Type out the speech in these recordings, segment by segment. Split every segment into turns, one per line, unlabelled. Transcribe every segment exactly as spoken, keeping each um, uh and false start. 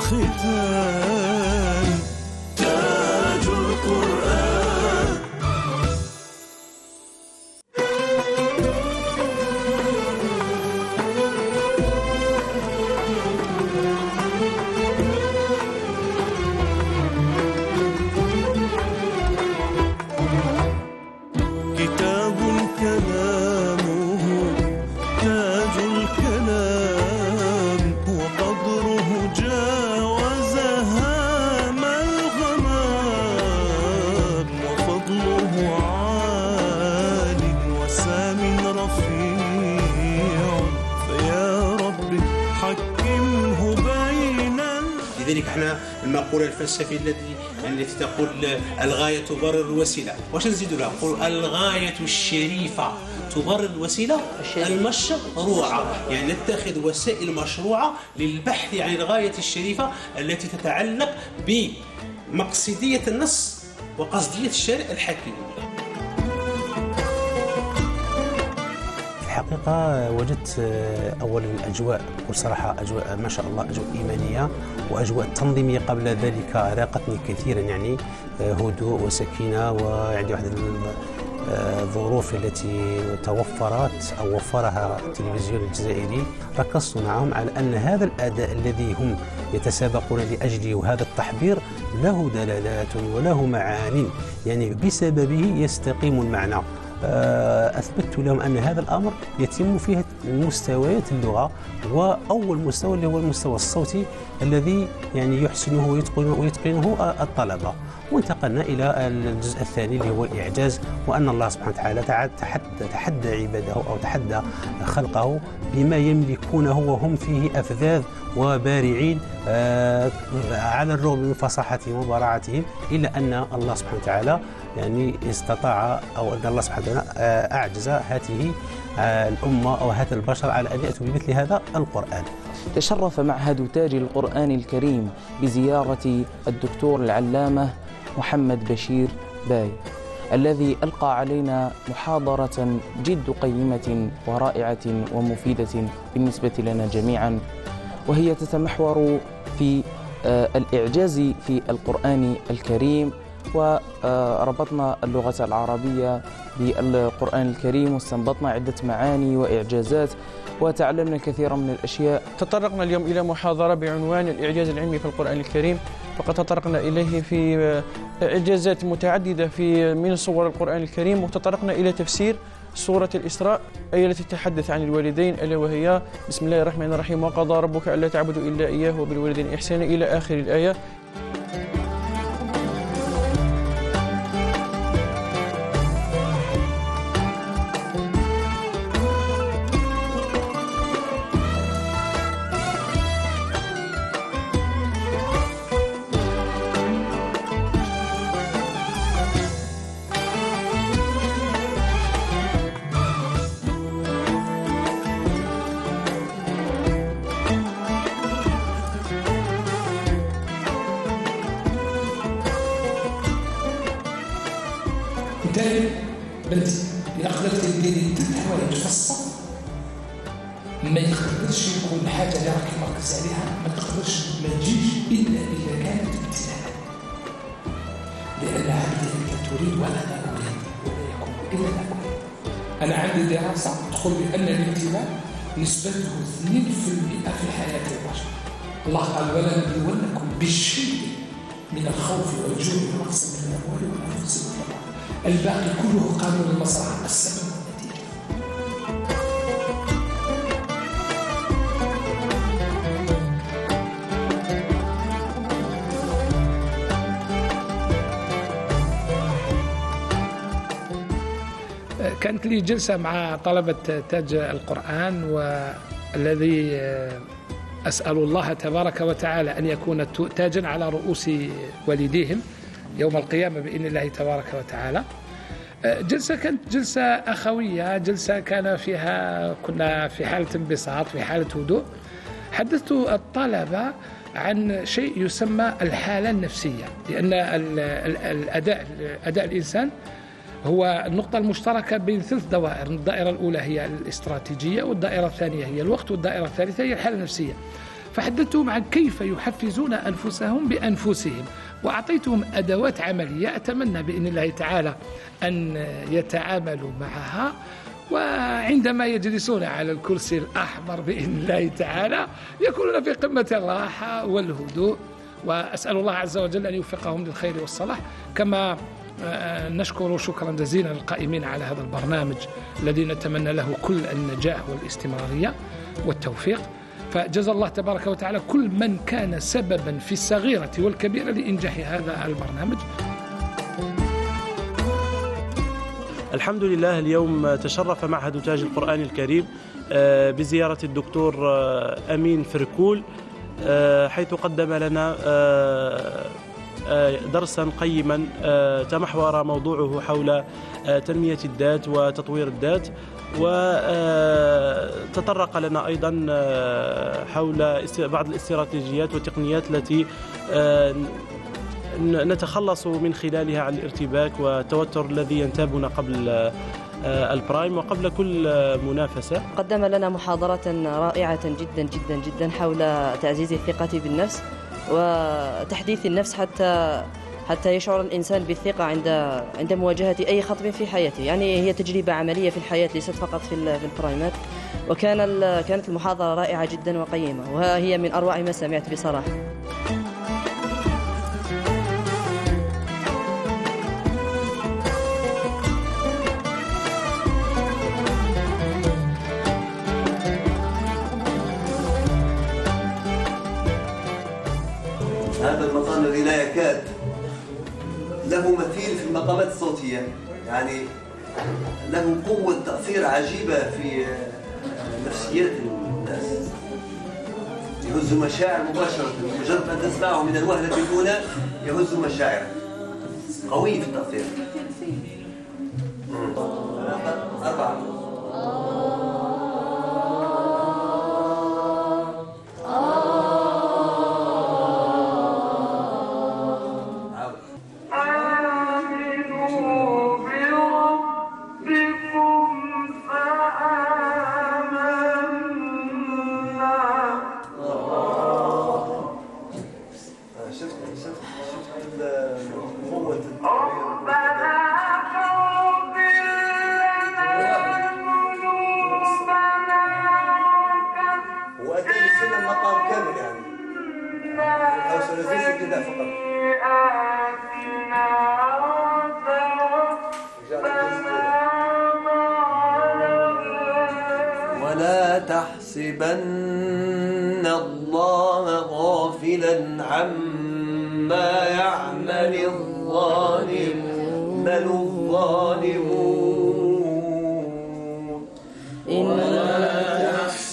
الختان تاج القرآن. كتاب كلامه تاج الكلام، وقدره جاوز هام الغمام، وفضله عال وسام رفيع، فيا رب حكمه بين.
لذلك احنا المقولة الفلسفية التي التي تقول الغاية تبرر الوسيلة، واش نزيدوا لها؟ نقول الغاية الشريفة تبرر الوسيلة المشروعة، يعني نتخذ وسائل مشروعة للبحث عن الغاية الشريفة التي تتعلق بمقصدية النص وقصدية الشارع الحاكم.
الحقيقة وجدت أولا الأجواء بصراحة أجواء ما شاء الله، أجواء إيمانية وأجواء تنظيمية قبل ذلك راقتني كثيرا، يعني هدوء وسكينة، وعندي واحد الظروف التي توفرت أو وفرها التلفزيون الجزائري. ركزت معهم على أن هذا الأداء الذي هم يتسابقون لأجله وهذا التحضير له دلالات وله معان، يعني بسببه يستقيم المعنى. أثبت لهم أن هذا الأمر يتم فيه مستويات اللغة، وأول مستوى اللي هو المستوى الصوتي الذي يعني يحسنه ويتقنه, ويتقنه الطلبة. وانتقلنا إلى الجزء الثاني اللي هو الإعجاز، وأن الله سبحانه وتعالى تحدى, تحدى عباده أو تحدى خلقه بما يملكونه وهم فيه أفذاذ وبارعين، آه على الرغم من فصاحتهم وبراعتهم، إلا أن الله سبحانه وتعالى يعني استطاع أو أن الله سبحانه وتعالى أعجز هذه الأمة أو هذا البشر على أن يأتوا بمثل هذا القرآن.
تشرف معهد تاج القرآن الكريم بزيارة الدكتور العلامة محمد بشير باي، الذي ألقى علينا محاضرة جد قيمة ورائعة ومفيدة بالنسبة لنا جميعا، وهي تتمحور في الإعجاز في القرآن الكريم، وربطنا اللغة العربية بالقرآن الكريم واستنبطنا عدة معاني وإعجازات وتعلمنا كثيرا من الأشياء.
تطرقنا اليوم إلى محاضرة بعنوان الإعجاز العلمي في القرآن الكريم، فقد تطرقنا إليه في إعجازات متعددة في من صور القرآن الكريم، وتطرقنا إلى تفسير سورة الإسراء أي التي تتحدث عن الوالدين، ألا وهي بسم الله الرحمن الرحيم وقضى ربك ألا تعبدوا إلا إياه وبالوالدين إحسانا إلى آخر الآية.
بالتالي بنتي إلا قدرتي ديري ثلاث حوايج خاصة ما يقدرش يكون حاجة اللي راكي مركز عليها، ما تقدرش ما تجيش إلا إذا كانت ابتلاء، لأن عبدي تريد ولا أنا أريد ولا يكون إلا أنا أريد. أنا عندي دراسة تقول بأن الابتلاء نسبته اثنين بالمئة في حياة البشر. الله قال ولنبلونكم بالشيء من الخوف والجوع ونقص من الأموال والأنفس والثمرات، الباقي كله قانون المصلحة، السبب والنتيجة.
كانت لي جلسة مع طلبة تاج القرآن، والذي أسأل الله تبارك وتعالى أن يكون تاجا على رؤوس والديهم يوم القيامة بإذن الله تبارك وتعالى. جلسة كانت جلسة أخوية، جلسة كان فيها كنا في حالة انبساط، في حالة هدوء. حدثت الطلبة عن شيء يسمى الحالة النفسية، لأن الأداء أداء الإنسان هو النقطة المشتركة بين ثلاث دوائر. الدائرة الأولى هي الاستراتيجية، والدائرة الثانية هي الوقت، والدائرة الثالثة هي الحالة النفسية. فحدثتهم عن كيف يحفزون أنفسهم بأنفسهم، وأعطيتهم أدوات عملية أتمنى بإذن الله تعالى أن يتعاملوا معها، وعندما يجلسون على الكرسي الأحمر بإذن الله تعالى يكونون في قمة الراحة والهدوء، وأسأل الله عز وجل أن يوفقهم للخير والصلاح. كما نشكر شكرا جزيلا للقائمين على هذا البرنامج الذي نتمنى له كل النجاح والاستمرارية والتوفيق، فجزا الله تبارك وتعالى كل من كان سببا في الصغيرة والكبيرة لإنجاح هذا البرنامج.
الحمد لله، اليوم تشرف معهد تاج القرآن الكريم بزيارة الدكتور أمين فركول، حيث قدم لنا درسا قيما تمحور موضوعه حول تنمية الذات وتطوير الذات، وتطرق لنا أيضا حول بعض الاستراتيجيات والتقنيات التي نتخلص من خلالها عن الارتباك والتوتر الذي ينتابنا قبل البرايم وقبل كل منافسة.
قدم لنا محاضرة رائعة جدا جدا جدا حول تعزيز الثقة بالنفس وتحديث النفس حتى حتى يشعر الإنسان بالثقة عند عند مواجهة أي خطب في حياته. يعني هي تجربة عملية في الحياة ليست فقط في في البرايمات، وكان كانت المحاضرة رائعة جدا وقيمة، وهي من أروع ما سمعت بصراحة.
هذا المقام الذي لا يكاد له مثيل في المقامات الصوتية، يعني له قوة تأثير عجيبة في نفسيات الناس، يهز مشاعر مباشرة، مجرد أن تسمعه من الوهلة الأولى يهز مشاعر، قوي في التأثير. أربعة ولا تحسبن الله غافلا عما يعمل الظالمون بل الظالمون ولا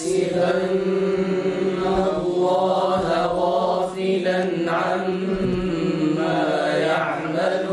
تحسبن الله غافلا عما يعمل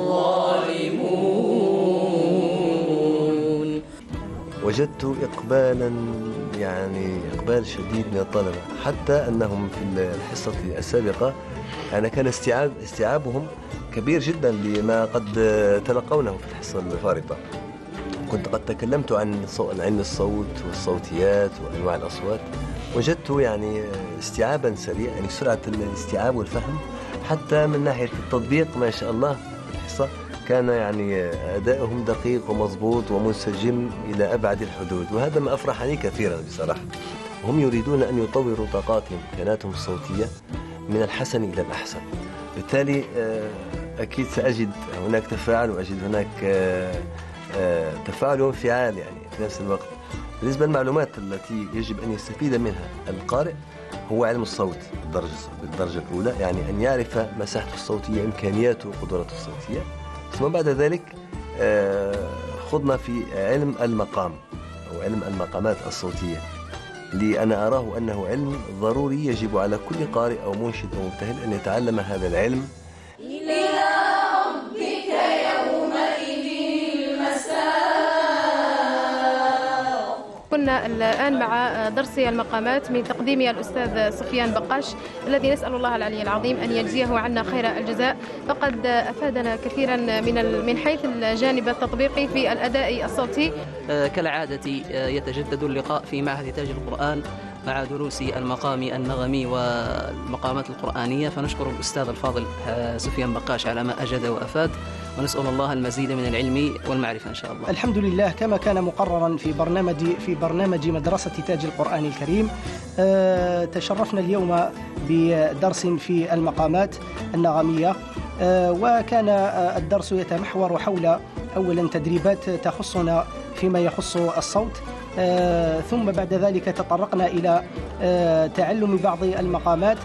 الظالمون. وجدت إقبالا يعني إقبال شديد من الطلبة، حتى أنهم في الحصة السابقة يعني كان استيعاب استيعابهم كبير جدا لما قد تلقونه في الحصة الفارطة. كنت قد تكلمت عن علم الصوت والصوتيات وأنواع الأصوات، وجدت يعني استيعابا سريعا، يعني سرعة الاستيعاب والفهم، حتى من ناحية التطبيق ما شاء الله في الحصة كان يعني أدائهم دقيق ومضبوط ومنسجم إلى أبعد الحدود، وهذا ما أفرحني كثيرا بصراحة. هم يريدون أن يطوروا طاقاتهم إمكاناتهم الصوتية من الحسن إلى الأحسن، بالتالي أكيد سأجد هناك تفاعل وأجد هناك تفاعل وانفعال يعني في نفس الوقت. بالنسبة للمعلومات التي يجب أن يستفيد منها القارئ هو علم الصوت بالدرجة, بالدرجة الأولى، يعني أن يعرف مساحته الصوتية، إمكانياته وقدراته الصوتية. ثم بعد ذلك خضنا في علم المقام أو علم المقامات الصوتية، اللي أنا أراه أنه علم ضروري يجب على كل قارئ أو منشد أو مبتهل أن يتعلم هذا العلم.
إلى ربك يومئذ المساق.
كنا الآن مع درس المقامات من تقديم الأستاذ سفيان بقاش، الذي نسأل الله العلي العظيم أن يجزيه عنا خير الجزاء، فقد أفادنا كثيرا من من حيث الجانب التطبيقي في الأداء الصوتي.
كالعادة يتجدد اللقاء في معهد تاج القرآن مع دروس المقام النغمي والمقامات القرآنية، فنشكر الأستاذ الفاضل سفيان بقاش على ما أجاد وأفاد، ونسأل الله المزيد من العلم والمعرفة إن شاء الله.
الحمد لله، كما كان مقررا في برنامج في برنامج مدرسة تاج القرآن الكريم، تشرفنا اليوم بدرس في المقامات النغمية، وكان الدرس يتمحور حول أولا تدريبات تخصنا فيما يخص الصوت، آه، ثم بعد ذلك تطرقنا إلى آه، تعلم بعض المقامات.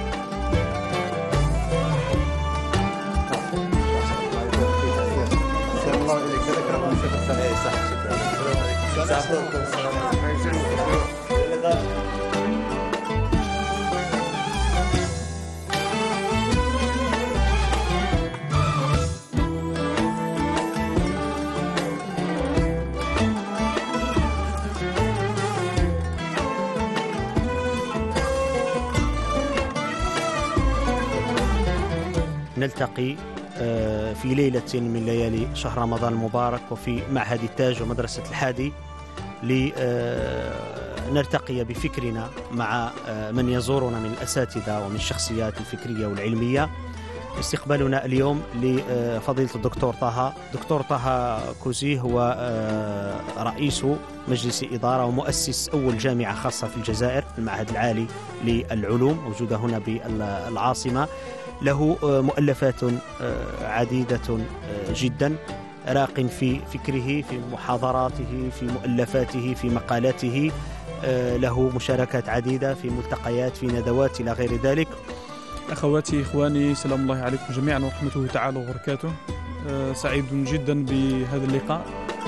نلتقي في ليلة من ليالي شهر رمضان المبارك وفي معهد التاج ومدرسة الحادي لنرتقي بفكرنا مع من يزورنا من الأساتذة ومن الشخصيات الفكرية والعلمية. استقبالنا اليوم لفضيلة الدكتور طه دكتور طه كوزي، هو رئيس مجلس إدارة ومؤسس أول جامعة خاصة في الجزائر، المعهد العالي للعلوم موجودة هنا بالعاصمة. له مؤلفات عديدة جدا، راق في فكره، في محاضراته، في مؤلفاته، في مقالاته، له مشاركات عديدة في ملتقيات، في ندوات إلى غير ذلك.
أخواتي إخواني، سلام الله عليكم جميعا ورحمته تعالى وبركاته. سعيد جدا بهذا اللقاء.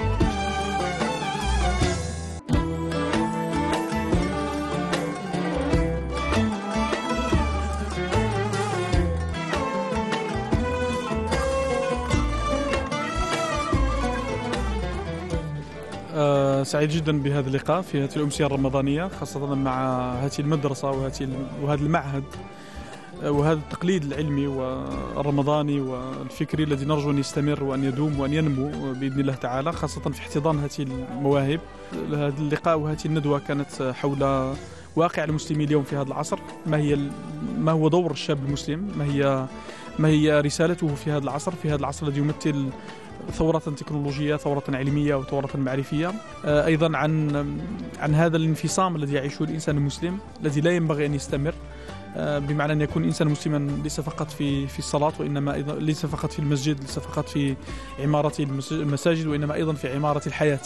سعيد جدا بهذا اللقاء في هذه الأمسية الرمضانية، خاصة مع هذه المدرسة وهذه وهذا المعهد وهذا التقليد العلمي والرمضاني والفكري الذي نرجو أن يستمر وأن يدوم وأن ينمو بإذن الله تعالى، خاصة في احتضان هذه المواهب. هذا اللقاء وهذه الندوة كانت حول واقع المسلمين اليوم في هذا العصر، ما هي ما هو دور الشاب المسلم، ما هي ما هي رسالته في هذا العصر، في هذا العصر الذي يمثل ثورة تكنولوجية، ثورة علمية وثورة معرفية. أيضا عن عن هذا الانفصام الذي يعيشه الإنسان المسلم الذي لا ينبغي أن يستمر، بمعنى أن يكون إنسان مسلما ليس فقط في في الصلاة، وإنما أيضا ليس فقط في المسجد، ليس فقط في عمارة المساجد، وإنما أيضا في عمارة الحياة.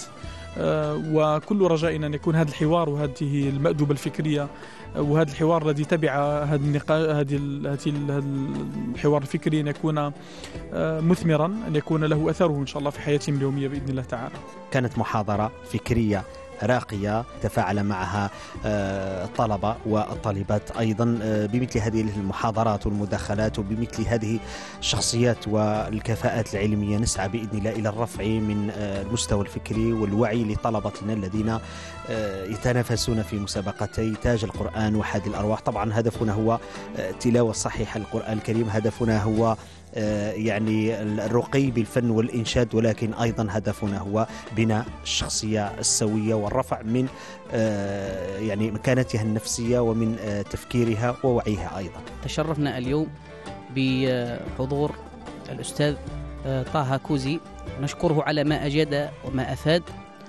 وكل رجائنا أن يكون هذا الحوار وهذه المأدبة الفكرية وهذا الحوار الذي تبع هذا النقاش، هذه هذه الحوار الفكري، أن يكون مثمرا، أن يكون له أثره إن شاء الله في حياتهم اليومية بإذن الله تعالى.
كانت محاضرة فكرية راقية تفاعل معها الطلبة والطالبات أيضا بمثل هذه المحاضرات والمداخلات، وبمثل هذه الشخصيات والكفاءات العلمية نسعى بإذن الله إلى الرفع من المستوى الفكري والوعي لطلبتنا الذين يتنافسون في مسابقتي تاج القرآن وحاد الأرواح. طبعا هدفنا هو تلاوة صحيحة للقرآن الكريم، هدفنا هو يعني الرقي بالفن والإنشاد، ولكن أيضا هدفنا هو بناء الشخصية السوية والرفع من يعني مكانتها النفسية ومن تفكيرها ووعيها. أيضا
تشرفنا اليوم بحضور الأستاذ طه كوزي، نشكره على ما أجاد وما أفاد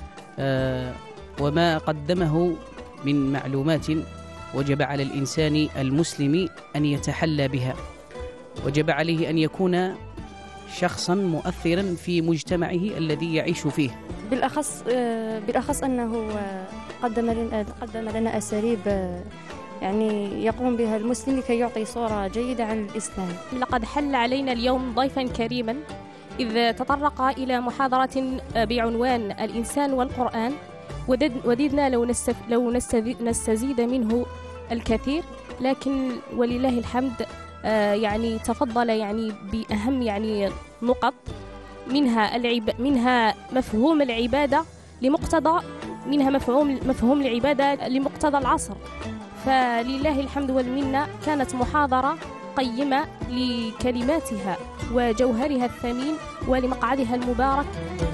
وما قدمه من معلومات وجب على الإنسان المسلم أن يتحلى بها، وجب عليه أن يكون شخصا مؤثرا في مجتمعه الذي يعيش فيه.
بالأخص بالأخص أنه قدم لنا قدم لنا أساليب يعني يقوم بها المسلم لكي يعطي صورة جيدة عن الإسلام.
لقد حل علينا اليوم ضيفا كريما، إذ تطرق إلى محاضرة بعنوان الإنسان والقرآن، وددنا لو لو نستزيد منه الكثير، لكن ولله الحمد آه يعني تفضل يعني بأهم يعني نقط، منها العب منها مفهوم العبادة لمقتضى منها مفهوم مفهوم العبادة لمقتضى العصر. فلله الحمد والمنة، كانت محاضرة قيمة لكلماتها وجوهرها الثمين ولمقعدها المبارك.